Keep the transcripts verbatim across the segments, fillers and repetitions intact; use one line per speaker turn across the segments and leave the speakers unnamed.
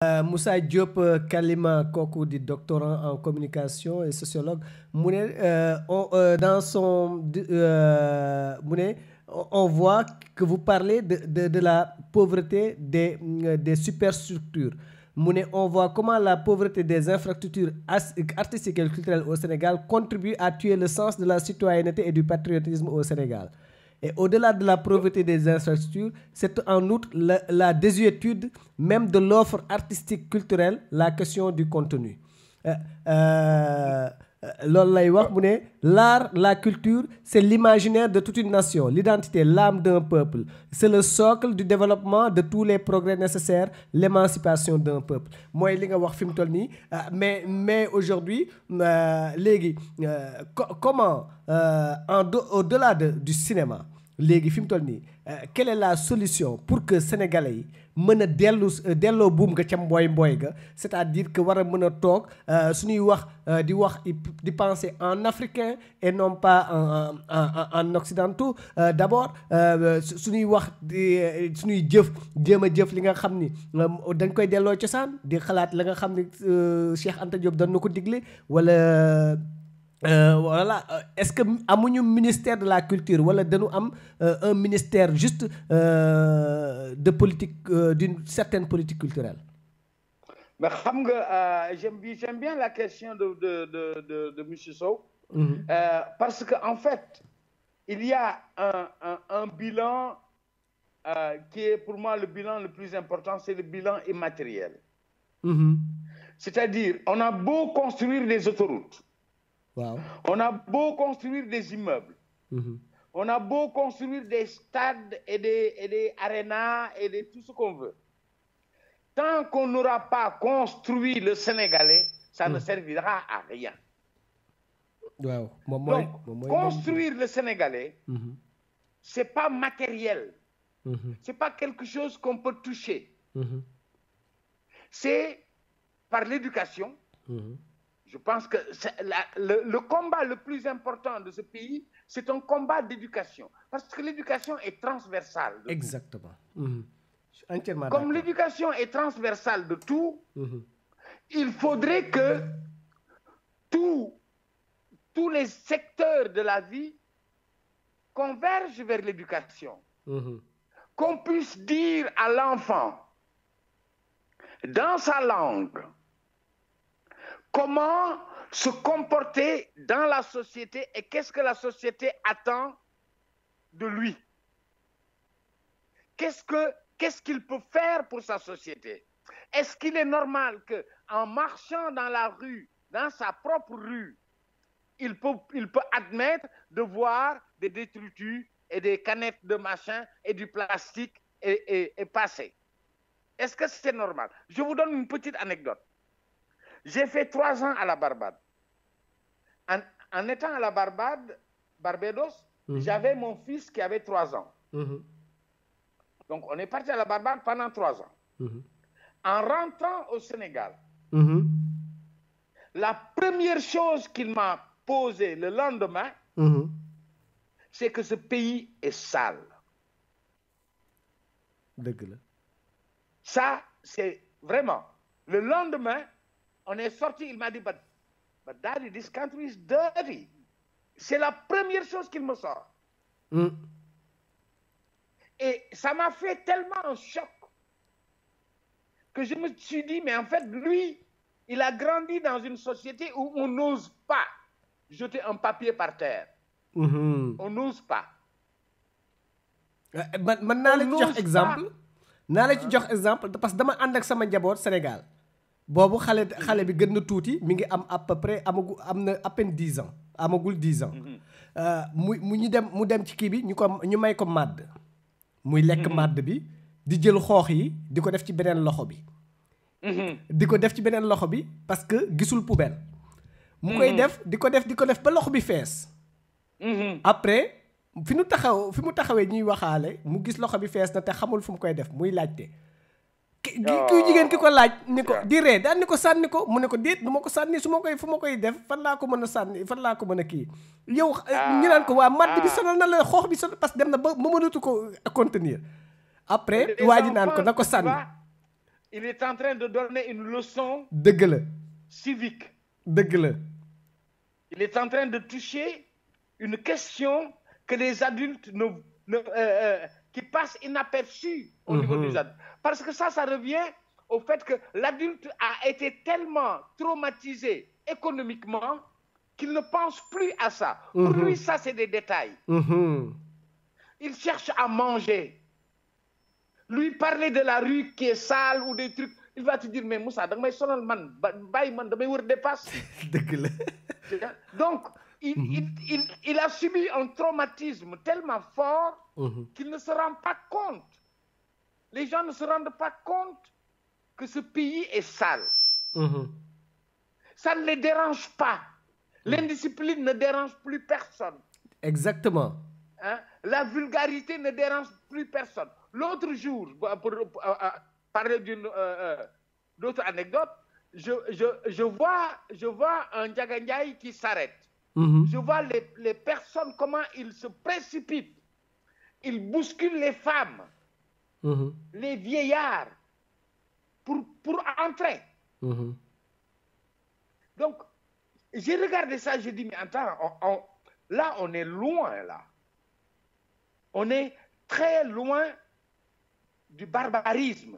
Euh, Moussa Diop Kalima kooku di doctorant en communication et sociologue mu ne euh, on euh, dans son euh, mu ne on voit que vous parlez de de de la pauvreté des des superstructures mu ne on voit comment la pauvreté des infrastructures artistiques et culturelles au Sénégal contribue à tuer le sens de la citoyenneté et du patriotisme au Sénégal. Et au-delà de la pauvreté des infrastructures, c'est en outre la, la désuétude même de l'offre artistique culturelle, la question du contenu. Euh, euh, loolu lay wax mu ne l'art, la culture, c'est l'imaginaire de toute une nation, l'identité, l'âme d'un peuple. C'est le socle du développement de tous les progrès nécessaires, l'émancipation d'un peuple. Mooy li nga wax fi mu toll nii mais mais aujourd'hui léegi comment euh, en do, au-delà de, du cinéma léegi fi mu toll nii quelle est la solution pour que sénégalais yi mën a dellu delloo buum nga ca mbooy mbooy ga c'est-à-dire que war a mën a toog suñuy wax di wax di penser en africain et non pas en en en occidentaux d'abord suñuy wax di suñuy jëf jéem a jëf li nga xam ni dañ koy delloo cosaan di xalaat la nga xam ni Cheikh Anta Diop dañ na ko digle wala Euh, voilà est-ce que amuñu ministère de la culture wala dañu am euh, un ministère juste euh, de politique euh, d'une certaine politique culturelle.
Mais xam nga j'aime bien j'aime bien la question de de de de de monsieur Sow. Mm-hmm. euh, parce que en fait il y a un un, un bilan euh, qui est pour moi le bilan le plus important, c'est le bilan immatériel. Mm-hmm. C'est-à-dire on a beau construire des autoroutes. Wow. On a beau construire des immeubles, mm-hmm. on a beau construire des stades et des, et des arénas et de tout ce qu'on veut. Tant qu'on n'aura pas construit le Sénégalais, ça mm. ne servira à rien. Wow. Donc, moi, construire moi. le Sénégalais, mm-hmm. c'est pas matériel, mm-hmm. c'est pas quelque chose qu'on peut toucher. Mm-hmm. C'est par l'éducation. Mm-hmm. Je pense que la, le, le combat le plus important de ce pays, c'est un combat d'éducation. Parce que l'éducation est transversale.
Exactement. Mmh. Je suis entièrement
d'accord. Comme l'éducation est transversale de tout, mmh. il faudrait que tout, tous les secteurs de la vie convergent vers l'éducation. Mmh. Qu'on puisse dire à l'enfant, dans sa langue, comment se comporter dans la société et qu'est-ce que la société attend de lui? Qu'est-ce que, qu'est-ce qu'il peut faire pour sa société? Est-ce qu'il est normal qu'en marchant dans la rue, dans sa propre rue, il peut, il peut admettre de voir des détritus et des canettes de machin et du plastique et, et, et passer? Est-ce que c'est normal? Je vous donne une petite anecdote. J'ai fait trois ans à la Barbade. En, en étant à la Barbade, Barbados, mmh. j'avais mon fils qui avait trois ans. Mmh. Donc, on est parti à la Barbade pendant trois ans. Mmh. En rentrant au Sénégal, mmh. la première chose qu'il m'a posée le lendemain, mmh. c'est que ce pays est sale.
Dégueulasse.
Ça, c'est vraiment... Le lendemain, on est sorti, il m'a dit, but, but daddy, this country is dirty. C'est la première chose qu'il me sort. Mm. Et ça m'a fait tellement un choc que je me suis dit, mais en fait, lui, il a grandi dans une société où on n'ose pas jeter un papier par terre. Mm-hmm. On n'ose pas.
Maintenant, je vais te exemple. naa la ci jox exemple parce que dama ànd ak sama njaboot Sénégal boobu xale xale bi gën na tuuti mi ngi am à peu près amagu am na à peine dix ans amagul dix ans mu mu ñu dem mu dem ci kii bi ñu ko ñu may ko màdd muy lekk màdd bi di jël xoox yi di ko def ci beneen loxo bi di ko def ci beneen loxo bi parce que gisul poubelle mu koy def di ko def di ko def ba loxo bi fees après fi mu taxaw fi mu taxawee ñuy waxaale mu gis loxo bi fees na te xamul fu mu koy def muy laajte ki ki jigéen ki ko laaj ni ko di ree daan ni ko sànni ko mu ne ko déet du ma ko sànni su ma koy fu ma koy def fan laa ko mën a sànni fan laa ko mën a kii yow ñu naan ko waa madd bi sonal na la xoox bi sonal parce que dem na ba ma mënatu ko contenir après waa ji naan ko na ko sànni
il est en train de donner une leçon
dëgg la
civique.
dëgg la.
Il est en train de toucher une question que les adultes ne, ne, euh, euh, qui passent inaperçus au mm-hmm. niveau des adultes. Parce que ça, ça revient au fait que l'adulte a été tellement traumatisé économiquement qu'il ne pense plus à ça. Mm-hmm. Pour lui, ça, c'est des détails. Mm-hmm. Il cherche à manger. Lui parler de la rue qui est sale ou des trucs, il va te dire, mais Moussa, da nga may sonal man, bàyyi man damay wër dépasse.
Dëgg la.
Donc, il, mm-hmm. il, il, il a subi un traumatisme tellement fort mm-hmm. qu'il ne se rend pas compte. Les gens ne se rendent pas compte que ce pays est sale. Mm-hmm. Ça ne les dérange pas. L'indiscipline ne dérange plus personne.
Exactement.
Hein? La vulgarité ne dérange plus personne. L'autre jour, pour, pour, pour euh, parler d'une euh, euh, d'autres anecdotes, je, je, je, vois, je vois un Ndiaga Ndiaye qui s'arrête. Mm-hmm. Je vois les, les personnes, comment ils se précipitent. Ils bousculent les femmes, mm-hmm. les vieillards, pour, pour entrer. Mm-hmm. Donc, j'ai regardé ça, j'ai dit, mais attends, on, on, là, on est loin, là. On est très loin du barbarisme.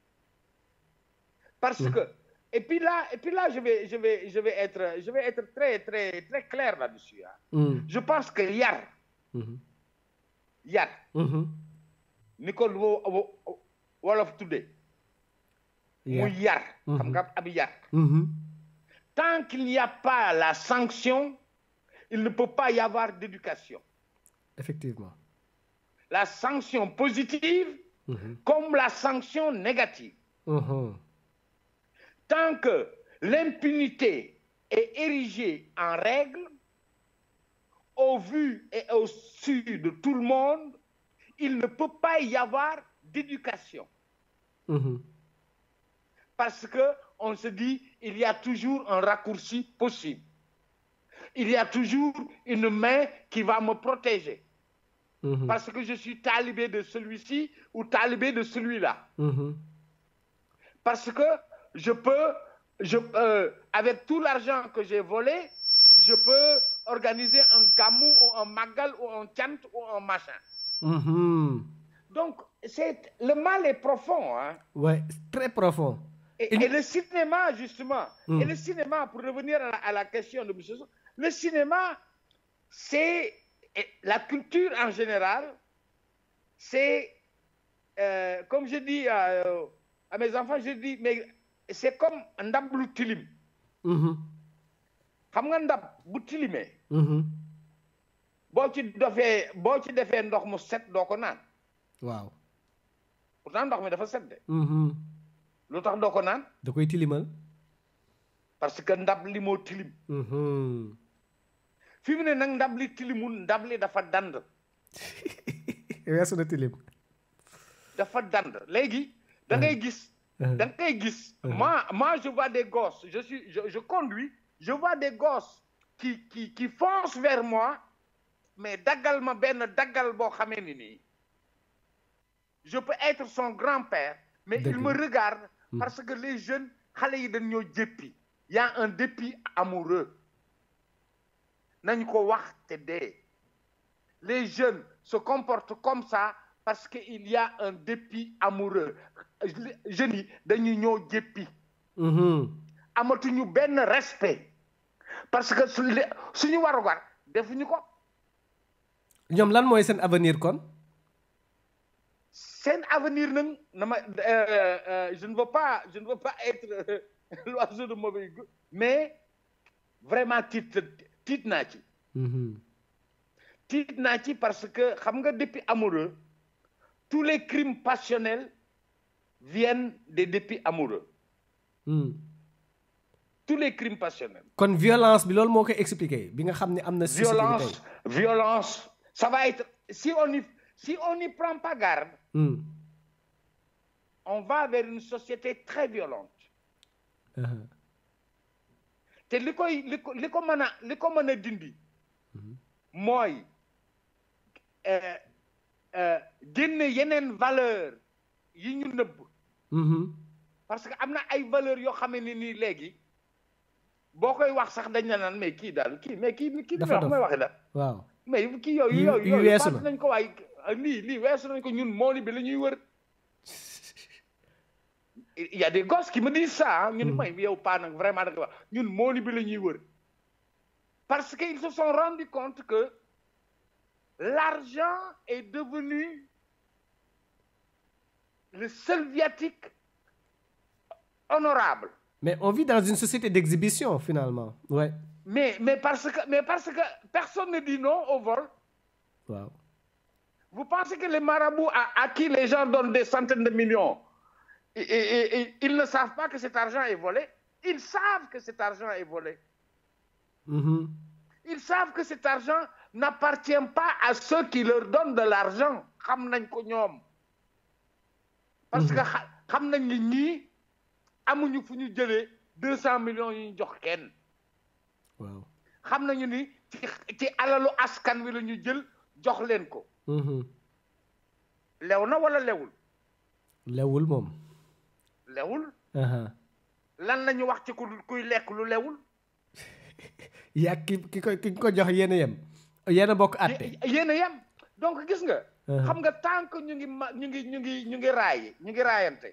Parce mmh. que, et puis là, et puis là je, vais, je, vais, je, vais être, je vais être très, très, très clair là-dessus. Hein. Mmh. Je pense que yar, mmh. yar, Nicole Wolof Today, mu yar, xam nga ab yar. Tant qu'il n'y a pas la sanction, il ne peut pas y avoir d'éducation.
Effectivement.
La sanction positive mm-hmm. comme la sanction négative. Mm-hmm. Tant que l'impunité est érigée en règle, au vu et au su de tout le monde, il ne peut pas y avoir d'éducation. Mm-hmm. Parce qu'on se dit, il y a toujours un raccourci possible. Il y a toujours une main qui va me protéger. Mm-hmm. Parce que je suis talibé de celui-ci ou talibé de celui-là. Mm-hmm. Parce que je peux, je, euh, avec tout l'argent que j'ai volé, je peux organiser un gamou ou un magal ou un tchant ou un machin. Mm-hmm. Donc, c'est, le mal est profond. Hein?
Oui, très profond.
Et, et... et le cinéma, justement, mm. et le cinéma, pour revenir à la, à la question de M. So, le cinéma, c'est... Et la culture en général, c'est, euh, comme je dis à, à mes enfants, je dis, mais c'est comme un ndab lu tilim. Xam nga ndab bu tilimee. Boo ci defee boo ci defee ndox mu set doo ko naan.
Waaw.
Pourtant ndox mi dafa set de. Lu tax doo ko naan?
Da koy tilimal.
Parce que ndab li moo tilim. fi mu ne nag ndab li tilimul ndab li dafa dand.
weesu na tilim.
dafa dand léegi da ngay gis. da ngay gis. moi moi je vois des gosses je suis je, je conduis je vois des gosses qui qui qui foncent vers moi mais daggal ma benn daggal boo xamee ni nii je peux être son grand-père mais il me regarde parce que les jeunes xale yi dañ ñoo jéppi y a un dépit amoureux. nañ ko wax te dee les jeunes se comportent comme ça parce que il y a un dépit amoureux jeunes yi dañu ñoo jéppi amatuñu benn respect parce que su suñu warugar defuñu ko.
ñoom lan mooy seen avenir kon.
seen avenir nag na ma je ne veux pas je ne veux pas être l'oiseau de mauvais goût mais vraiment titre tiit naa ci. tiit naa ci parce que xam nga dépit amoureux tous les crimes passionnels viennent des dépits amoureux. Mm. tous les crimes passionnels.
kon violence bi loolu moo koy expliquer bi nga xam ne am na.
violence violence ça va être si on y si on n'y prend pas garde. Mm. on va vers une société très violente. Uh-huh. te li koy li ko li ko mën a li ko mën a dindi mooy génne yeneen valeur yi ñu nëbb parce que am na ay valeurs yoo xam ne nii léegi boo koy wax sax dañ la naan mais kii daal kii mais kii kii bi wax may waxee la
waaw
mais kii yooyu yooyu
yu weesu
yooyu nañ ko waay lii lii weesu nañ ko ñun mooni bi la ñuy wër il y a des gosses qui me disent ça ñun may yow pas nag vraiment da nga wax ñun mooni bi la ñuy wër parce que ils se sont rendus compte que l'argent est devenu le seul viatique honorable.
Mais on vit dans une société d'exhibition, finalement. Ouais.
Mais, mais, parce que, mais parce que personne ne dit non au vol.
Wow.
Vous pensez que les marabouts à, à qui les gens donnent des centaines de millions, et, et, et, ils ne savent pas que cet argent est volé? Ils savent que cet argent est volé.
Mm-hmm. Ils
savent que cet argent n'appartient pas à ceux qui leur donnent de l'argent. Parce que xam nañ ni ñii amuñu fu ñu jëlee deux cent millions yu ñu jox kenn.
waaw
xam nañu ni ci ci alalu askan wi la ñu jël jox leen ko. lew na wala lewul.
lewul moom.
lewul. lan la ñu wax ci ku kuy lekk lu lewul.
yaa ki ki ko ki ko jox yéen a yem. yéen a bokk àtte.
yéen a yem donc gis nga. xam nga tant que ñu ngi ma ñu ngi ñu ngi ñu ngi raay ñu ngi raayante.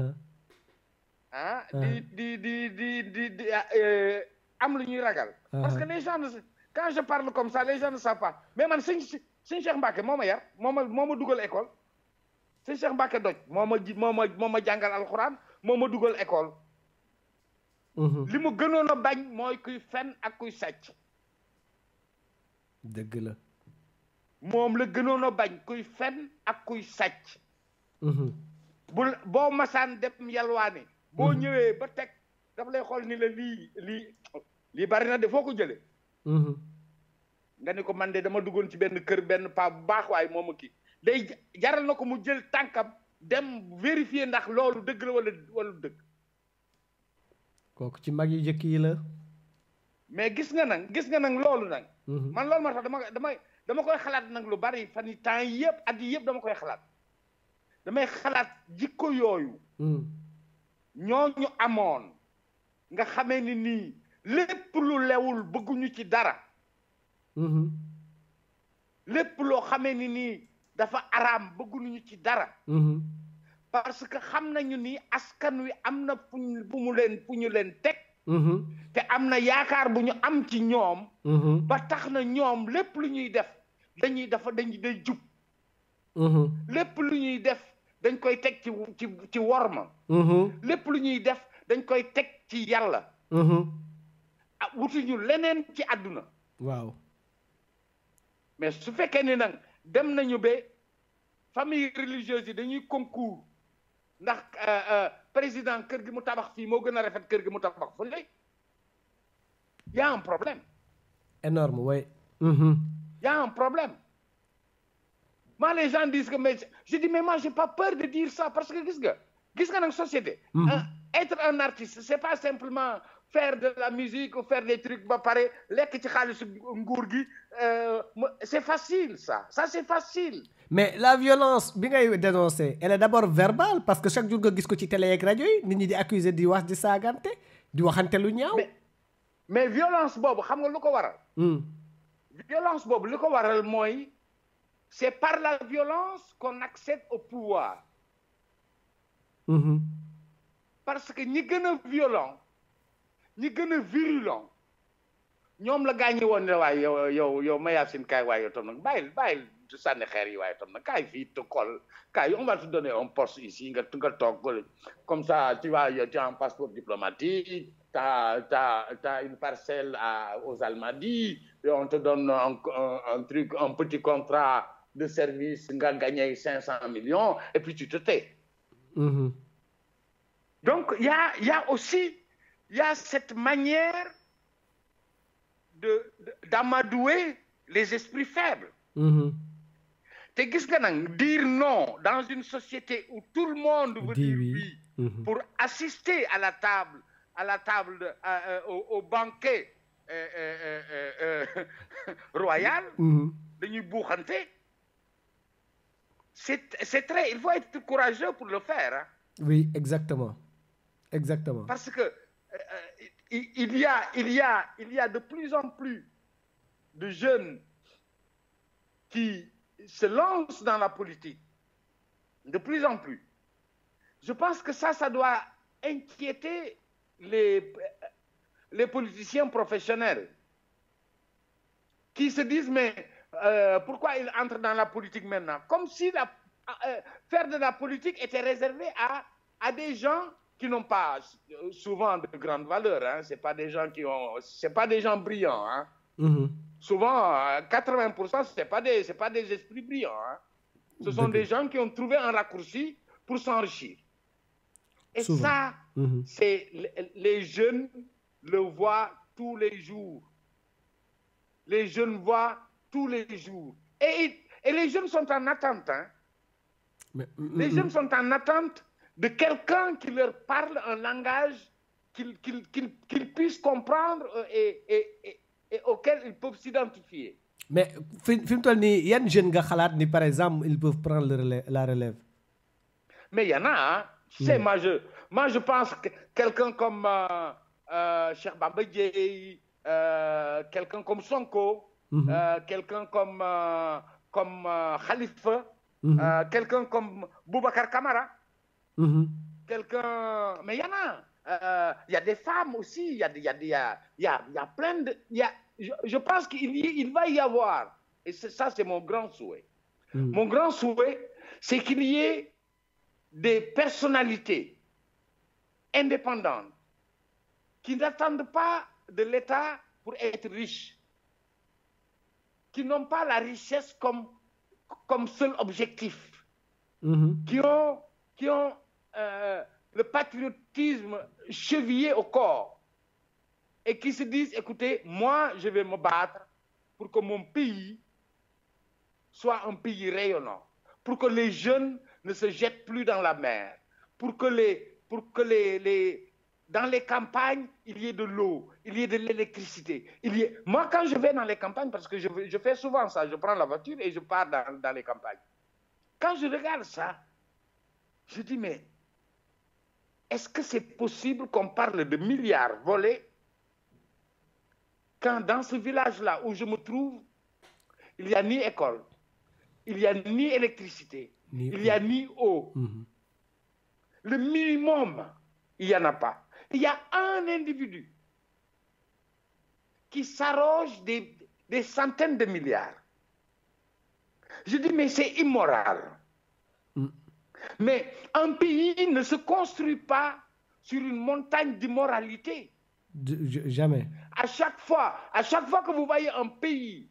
ah di di di di di di am lu ñuy ragal. parce que les gens ne quand je parle comme ça les gens ne savent pas mais man sëñ sëñ Cheikh Mbacke moo ma yar moo ma moo ma dugal école sëñ Cheikh Mbacke doj moo ma ji moo ma moo ma jàngal alxuraan moo ma dugal école. li mu gënoon a bañ mooy kuy fen ak kuy sàcc.
dëgg la.
moom la gënoon a bañ kuy fen ak kuy sàcc. bu boo masaan dem yalwaani boo ñëwee ba teg daf lay xool ni la lii lii lii bari na de foo ko jëlee. nga ni ko man de dama duggoon ci benn kër benn paa bu baax waaye moom a kii day jaral na ko mu jël tànkam dem vérifier ndax loolu dëgg la wala wala dëgg.
kooku ci mag yu jëkk yi la.
mais gis nga nag gis nga nag loolu nag. man loolu moo tax dama damay dama koy xalaat nag lu bari fan yi temps yëpp at yi yëpp dama koy xalaat damay xalaat jikko yooyu. ñooñu amoon nga xamee ni nii lépp lu lewul bëgguñu ci dara. lépp loo xamee ni nii dafa araam bëgguñu ci dara. parce que xam nañu ni askan wi am na fu ñu fu mu leen fu ñu leen teg. te am na yaakaar bu ñu am ci ñoom. ba tax na ñoom lépp lu ñuy def dañuy dafa dañuy day jub. lépp lu ñuy def dañ koy teg ci ci ci worma. lépp lu ñuy def dañ koy teg ci yàlla. ah wutuñu leneen ci àdduna.
waaw.
mais su fekkee ni nag dem nañu ba famille religieuse yi dañuy concours ndax président kër gi mu tabax fii moo gën a rafet kër gi mu tabax fële y a un problème.
énorme oui.
y a un problème. moi les gens disent que mais je dis mais moi j'ai pas peur de dire ça parce que gis nga gis nga nag société. être un artiste c'est pas simplement faire de la musique ou faire des trucs ba pare lekk ci xaalisu nguur gi c'est facile ça ça c'est facile.
mais la violence bi ngay dénoncer elle est d'abord verbale parce que chaque jour nga gis ko ci télé ak rajo yi nit ñi di accuser di wax di saagante di waxante lu ñaaw.
mais mais violence boobu xam nga lu ko waral. violence boobu lu ko waral mooy c'est par la violence qu'on accède au pouvoir. parce que ñi gën a violent ñi gën a virulent ñoom la gaañi woon ne waaye yow yow yow Mayacine kaay waaye yow tam nag bàyyil bàyyil sànni xeer yi waaye tam nag kaay fii te kol kaay on va te donner un poste ici nga nga toog comme ça tu vas tu as un passeport diplomatique t'as t'as t'as une parcelle à aux Almadies et on te donne un, un, un truc un petit contrat de service nga gagné cinq cents millions et puis tu te tais. Donc il y a il y a aussi il y a cette manière de d'amadouer les esprits faibles. te gis nga nag dire non dans une société où tout le monde veut dire oui pour assister à la table à la table de, euh, au, au banquet euh, euh, euh, euh, royal. dañuy buuxante. c'est c'est très il faut être courageux pour le faire hein.
Oui exactement. Exactement.
Parce que euh, il, il, y a, il, y a, il y a de plus en plus de jeunes qui se lancent dans la politique. De plus en plus. Je pense que ça, ça doit inquiéter les, les politiciens professionnels qui se disent, mais euh, pourquoi ils entrent dans la politique maintenant? Comme si la, euh, faire de la politique était réservé à, à des gens qui n'ont pas souvent de grandes valeurs. Hein. Ce n'est pas des gens qui ont, c'est pas des gens brillants. Hein. Mm-hmm. Souvent, quatre-vingts pour cent, ce n'est pas, pas des esprits brillants. Hein. Ce sont des gens qui ont trouvé un raccourci pour s'enrichir. Et souvent. Ça, mm-hmm. c'est les jeunes le voient tous les jours. Les jeunes voient tous les jours. Et, et les jeunes sont en attente. Hein. Mais, mm, les mm, jeunes sont en attente de quelqu'un qui leur parle un langage qu'ils qu'ils, qu'ils, qu'ils puissent comprendre et, et, et, et auquel ils peuvent s'identifier.
Mais, il y a des jeunes qui, par exemple, ils peuvent prendre le relais, la relève.
Mais il y en a. Hein. C'est, mm. moi, je, moi, je pense que quelqu'un comme euh, euh, Cheikh Bamba Dièye, euh, quelqu'un comme Sonko, mm-hmm. euh, quelqu'un comme, euh, comme euh, Khalifa, mm-hmm. euh, quelqu'un comme Boubacar Camara, mm-hmm. quelqu'un... Mais il y en a. Euh, il y a des femmes aussi, il y a, il y a, il y a, il y a, il y a plein de... Il y a, je, je pense qu'il y, il va y avoir, et ça, c'est mon grand souhait. Mm. Mon grand souhait, c'est qu'il y ait des personnalités indépendantes qui n'attendent pas de l'État pour être riches, qui n'ont pas la richesse comme, comme seul objectif, mm-hmm. qui ont, qui ont euh, le patriotisme chevillé au corps et qui se disent, écoutez, moi, je vais me battre pour que mon pays soit un pays rayonnant, pour que les jeunes ne se jettent plus dans la mer, pour que, les, pour que les, les, dans les campagnes, il y ait de l'eau, il y ait de l'électricité. Il y ait... Moi, quand je vais dans les campagnes, parce que je, je fais souvent ça, je prends la voiture et je pars dans, dans les campagnes. Quand je regarde ça, je dis, mais est-ce que c'est possible qu'on parle de milliards volés quand dans ce village-là où je me trouve, il n'y a ni école, il n'y a ni électricité, ni il n'y a ni eau. Mm-hmm. Le minimum, il n'y en a pas. Il y a un individu qui s'arroge des, des centaines de milliards. Je dis, mais c'est immoral. Mm. Mais un pays ne se construit pas sur une montagne d'immoralité.
Jamais.
À chaque fois, à chaque fois que vous voyez un pays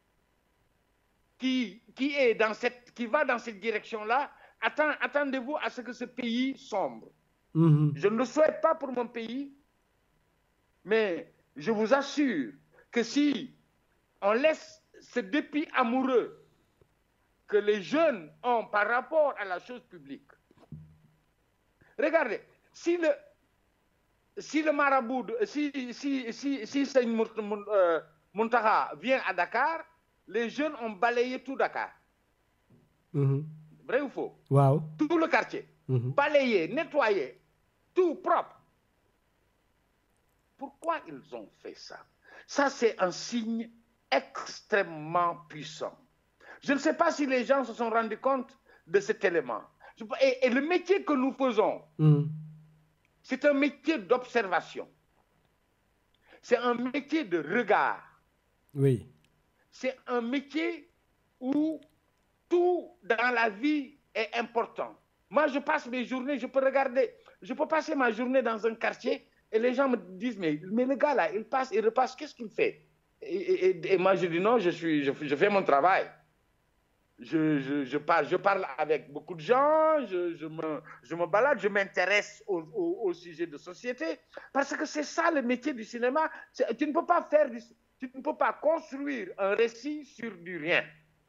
qui, qui, est dans cette, qui va dans cette direction-là, attend, attendez-vous à ce que ce pays sombre. Mm-hmm. Je ne le souhaite pas pour mon pays, mais je vous assure que si on laisse ce dépit amoureux que les jeunes ont par rapport à la chose publique. Regardez, si le, si le marabout, si, si, si, si Seigne Mountakha vient à Dakar, les jeunes ont balayé tout Dakar. Mm-hmm. Vrai ou faux?
Wow.
Tout le quartier. Mm-hmm. Balayé, nettoyé, tout propre. Pourquoi ils ont fait ça? Ça, c'est un signe extrêmement puissant. Je ne sais pas si les gens se sont rendus compte de cet élément. Et, et le métier que nous faisons, mm. c'est un métier d'observation. C'est un métier de regard.
Oui.
C'est un métier où tout dans la vie est important. Moi, je passe mes journées, je peux regarder, je peux passer ma journée dans un quartier et les gens me disent, mais, mais le gars là, il passe, il repasse, qu'est-ce qu'il fait? et, et, et moi, je dis non, je, suis, je, je fais mon travail. Je, je, je, parle, je parle avec beaucoup de gens, je, je, me, je me balade, je m'intéresse au, au, au sujet de société, parce que c'est ça le métier du cinéma. Tu ne peux pas faire, du, tu ne peux pas construire un récit sur du rien.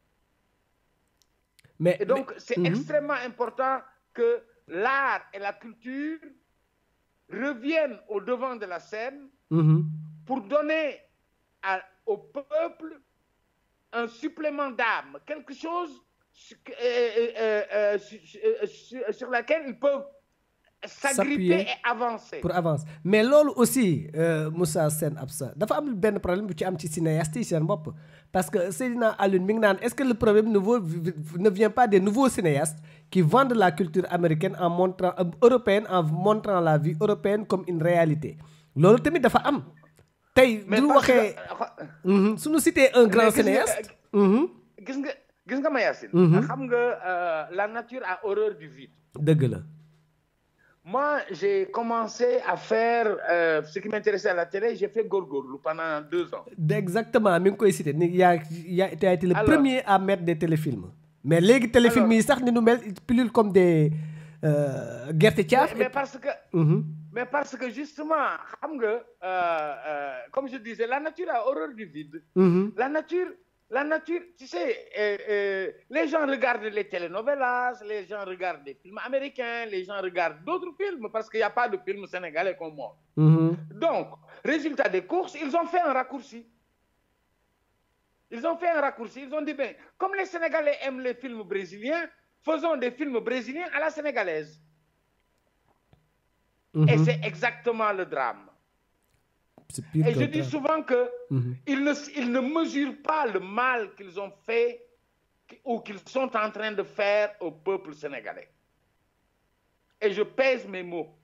Mais, et donc, c'est mm-hmm. extrêmement important que l'art et la culture reviennent au devant de la scène mm-hmm. pour donner à, au peuple un supplément d'âme, quelque chose sur, euh, euh, euh, sur, sur, sur laquelle ils peuvent s'agripper et avancer.
Pour avancer. Mais l'autre aussi, euh, Moussa Sen Absa, il y a un problème qui est cinéaste. Parce que Seydina Alioune mi ngi naan est-ce que le problème nouveau ne vient pas des nouveaux cinéastes qui vendent la culture américaine en montrant euh, européenne en montrant la vie européenne comme une réalité. Loolu tamit dafa am. Tey du waxee su ñu citer un grand cinéaste.
Gis nga gis nga Mayacine. Xam nga la nature a horreur du vide.
Dëgg la.
Moi, j'ai commencé à faire euh, ce qui m'intéressait à la télé. J'ai fait Gorgorlu pendant deux ans.
Exactement. Il y a, il a été le Alors, premier à mettre des téléfilms. Mais les téléfilms, ils sortent nous mettent plus comme des euh, Gerte Tchaf.
Mais, mais parce que, mm-hmm. mais parce que justement, euh, euh, comme je disais, la nature a horreur du vide. Mm-hmm. La nature. La nature, tu sais, euh, euh, les gens regardent les telenovelas, les gens regardent des films américains, les gens regardent d'autres films parce qu'il n'y a pas de film sénégalais comme moi. Mm-hmm. Donc, résultat des courses, ils ont fait un raccourci. Ils ont fait un raccourci. Ils ont dit, ben, comme les Sénégalais aiment les films brésiliens, faisons des films brésiliens à la sénégalaise. Mm-hmm. Et c'est exactement le drame. Et je dis souvent qu'ils mm-hmm. ne, ils ne mesurent pas le mal qu'ils ont fait ou qu'ils sont en train de faire au peuple sénégalais. Et je pèse mes mots.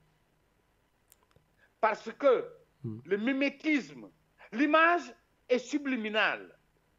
Parce que mm. le mimétisme, l'image est subliminale.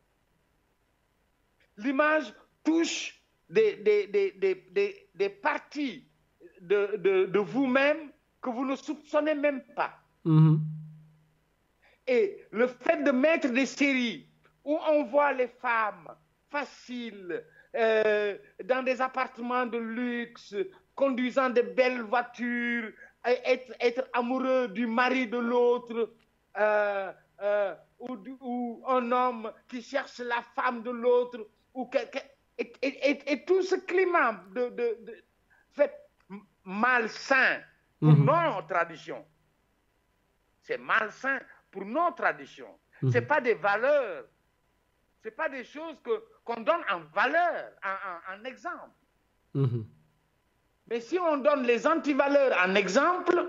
L'image touche des, des, des, des, des, des parties de, de, de vous-même que vous ne soupçonnez même pas. Mm-hmm. Et le fait de mettre des séries où on voit les femmes faciles, euh, dans des appartements de luxe, conduisant de belles voitures, être, être amoureux du mari de l'autre, euh, euh, ou, ou un homme qui cherche la femme de l'autre, ou que, que, et, et, et tout ce climat de, de, de fait malsain pour mm-hmm. nos traditions. C'est malsain pour nos traditions. Mmh. Ce n'est pas des valeurs, ce n'est pas des choses que, qu'on donne en valeur, en, en, en exemple. Mmh. Mais si on donne les antivaleurs en exemple,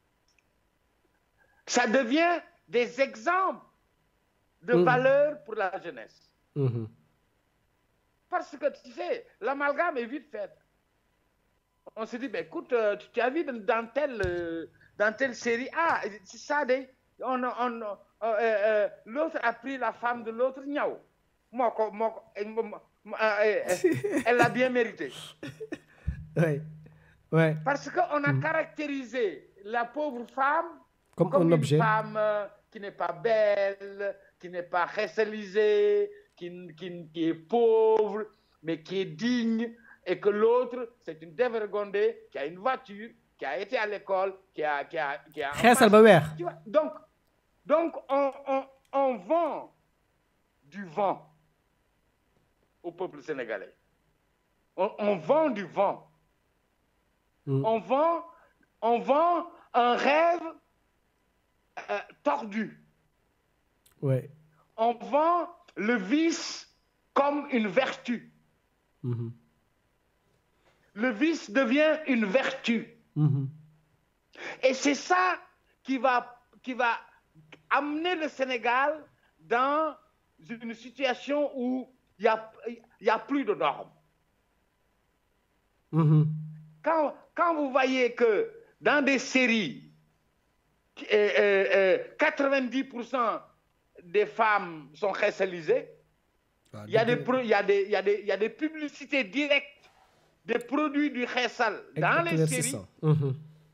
ça devient des exemples de mmh. valeurs pour la jeunesse. Mmh. Parce que tu sais, l'amalgame est vite fait. On se dit, ben, écoute, tu, tu as vu dans telle, dans telle série, ah, c'est ça, des... On, on, euh, euh, l'autre a pris la femme de l'autre, niaou. Moi, moi, elle l'a bien mérité.
Oui. Ouais.
Parce qu'on a mmh. caractérisé la pauvre femme
comme,
comme
un
une
objet.
femme qui n'est pas belle, qui n'est pas racialisée, qui, qui, qui est pauvre, mais qui est digne, et que l'autre, c'est une dévergondée qui a une voiture, qui a été à l'école, qui a... Qui a, qui a
tu
vois, donc, donc on, on, on vend du vent au peuple sénégalais. On, on vend du vent. Mm. On, vend, on vend un rêve euh, tordu.
Ouais.
On vend le vice comme une vertu. Mm-hmm. Le vice devient une vertu. Mmh. Et c'est ça qui va, qui va amener le Sénégal dans une situation où il n'y a, y a plus de normes. Mmh. Quand, quand vous voyez que dans des séries, euh, euh, quatre-vingt-dix pour cent des femmes sont racialisées, il y a des, il y a des, il y a des, il y a des publicités directes des produits du Khessal dans les séries, mmh.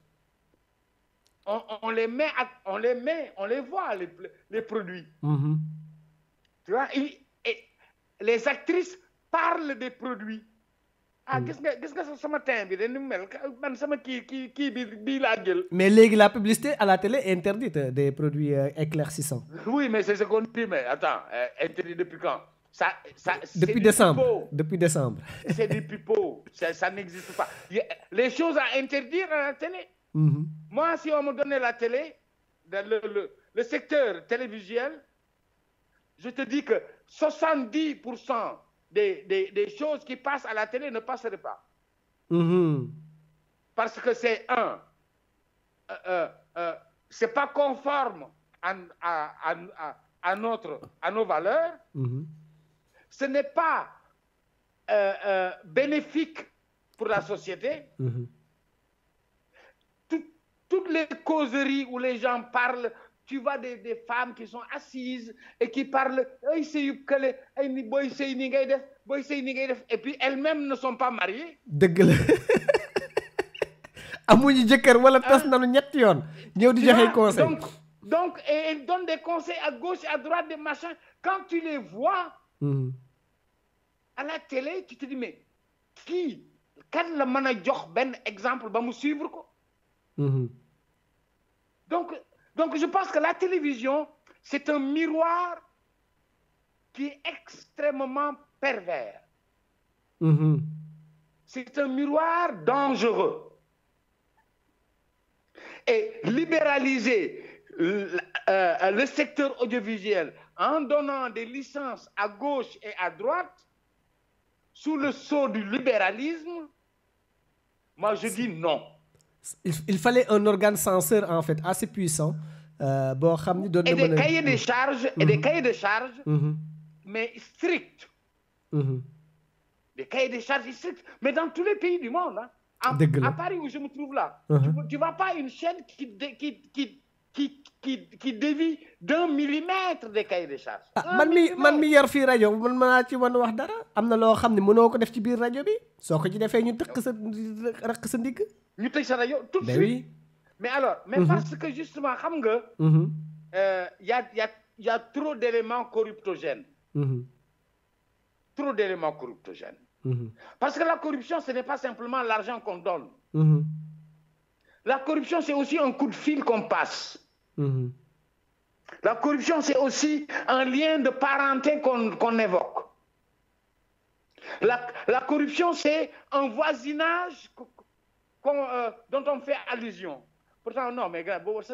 on, on les met, à, on les met, on les voit les, les produits. Mmh. Tu vois, et, et les actrices parlent des produits. Ah, qu'est-ce que qu'est-ce que ce matin bi dañu mel man sama kii kii kii bi bii laa jël.
Mais léegi la publicité à la télé est interdite des produits euh, éclaircissants.
Oui, mais c'est ce qu'on dit, mais attends, euh, interdit depuis quand? Ça, ça,
depuis décembre. Depuis décembre.
C'est du pipeau. Ça, ça n'existe pas. Les choses à interdire à la télé. Mm-hmm. Moi, si on me donnait la télé, le, le, le secteur télévisuel, je te dis que soixante-dix pour cent des, des, des choses qui passent à la télé ne passeraient pas. Mm-hmm. Parce que c'est un, euh, euh, c'est pas conforme à, à, à, à, notre, à nos valeurs, mm-hmm. ce n'est pas euh, euh, bénéfique pour la société. Mm-hmm. Tout, toutes les causeries où les gens parlent, tu vois des, des femmes qui sont assises et qui parlent, et puis elles-mêmes ne sont pas mariées.
amuñu jëkkër wala tas nañu ñetti yoon ñëw di joxe conseil.
Donc, donc et elles donnent des conseils à gauche et à droite, des machins. Quand tu les vois mm-hmm. à la télé, tu te dis mais qui kan la mën a jox benn exemple ba mu suivre ko. Mm-hmm. Donc donc je pense que la télévision c'est un miroir qui est extrêmement pervers. Mm-hmm. C'est un miroir dangereux. Et libéraliser le, euh, le secteur audiovisuel en donnant des licences à gauche et à droite, sous le sceau du libéralisme, moi je dis non.
Il, il fallait un organe censeur en fait assez puissant. Euh, bon,
et des cahiers de charges, mm-hmm. et des cahiers de charges, mm-hmm. mais stricts. Mm-hmm. Des cahiers de charges stricts, mais dans tous les pays du monde. Hein. À, à Paris où je me trouve là, uh-huh. tu ne vois pas une chaîne qui, qui, qui, qui, qui, qui dévie d'un millimètre des cahiers de charges.
Ah, man mi man mi yor fii rajo man maa ci wan wax dara am na loo xam ne mënoo ko def ci biir rajo bi soo ko ci defee ñu tëkk sa rakk sa ndigg.
ñu tëj sa rajo tout de suite. Oui. Mais alors, mais uh-huh. parce que justement xam nga, il uh-huh. euh, y a y a y a trop d'éléments corruptogènes. Uh-huh. Trop d'éléments corruptogènes. Mmh. Parce que la corruption, ce n'est pas simplement l'argent qu'on donne. Mmh. La corruption, c'est aussi un coup de fil qu'on passe. Mmh. La corruption, c'est aussi un lien de parenté qu'on qu'on évoque. La, la corruption, c'est un voisinage qu'on, euh, dont on fait allusion. Pourtant, non, mais gars, donc,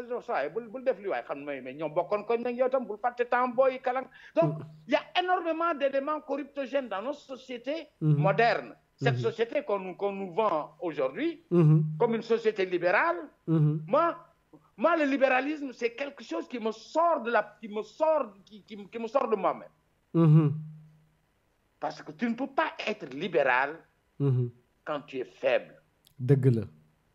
il y a énormément d'éléments corruptogènes dans nos sociétés mm-hmm. modernes. Cette mm-hmm. société qu'on qu'on nous vend aujourd'hui mm-hmm. comme une société libérale, mm-hmm. moi, moi, le libéralisme, c'est quelque chose qui me sort de la, qui me sort, qui, qui, qui me sort de moi-même. Mm-hmm. Parce que tu ne peux pas être libéral mm-hmm. quand tu es faible.
Dégueulasse.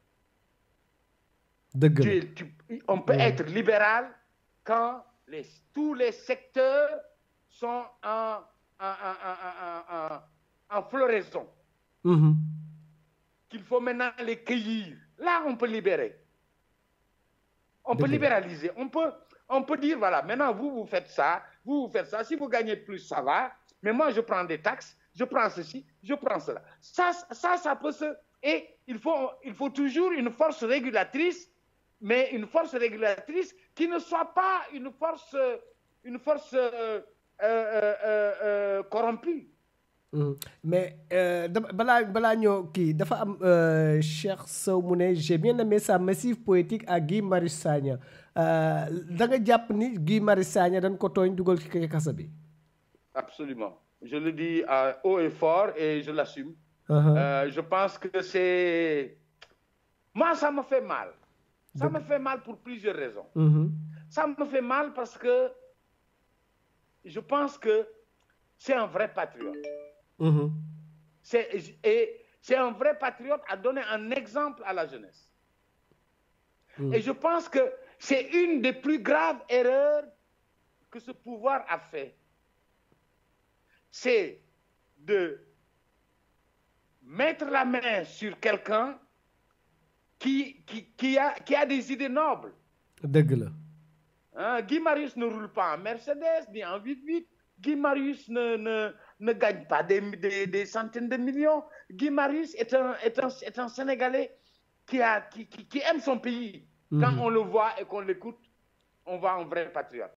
Tu, tu, on peut mmh. être libéral quand les, tous les secteurs sont en, en, en, en, en floraison. Mmh. Qu'il faut maintenant les cueillir. Là, on peut libérer. On peut libéraliser. On peut, on peut dire, voilà, maintenant, vous, vous faites ça, vous, vous faites ça. Si vous gagnez plus, ça va. Mais moi, je prends des taxes, je prends ceci, je prends cela. Ça, ça, ça peut se... Et il faut, il faut toujours une force régulatrice, mais une force régulatrice qui ne soit pas une force, une force euh, euh, euh, euh, corrompue.
Mmh. Mais balaa balaa ñoo kii dafa am Cheikh Sow mu ne j'ai bien aimé sa massive poétique à Guy Marius Sagna da nga jàpp ni Guy Marius Sagna dañ ko tooñ dugal ci kaso bi.
Absolument, je le dis à haut et fort et je l'assume. Uh-huh. Euh, je pense que c'est... Moi, ça me fait mal. Ça me fait mal pour plusieurs raisons. Mm-hmm. Ça me fait mal parce que je pense que c'est un vrai patriote. Mm-hmm. C'est, et c'est un vrai patriote à donner un exemple à la jeunesse. Mm. Et je pense que c'est une des plus graves erreurs que ce pouvoir a fait. C'est de mettre la main sur quelqu'un Qui, qui, qui, a, qui a des idées nobles. Hein, Guy Marius ne roule pas en Mercedes ni en huit huit. Guy Marius ne, ne, ne gagne pas des, des, des centaines de millions. Guy Marius est un, est un, est un Sénégalais qui, a, qui, qui, qui aime son pays. Mm-hmm. Quand on le voit et qu'on l'écoute, on voit un vrai patriote.